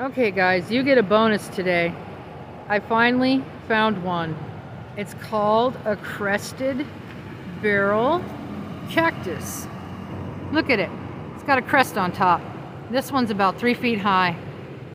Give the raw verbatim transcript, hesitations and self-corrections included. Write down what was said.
Okay guys, you get a bonus today. I finally found one. It's called a crested barrel cactus. Look at it. It's got a crest on top. This one's about three feet high.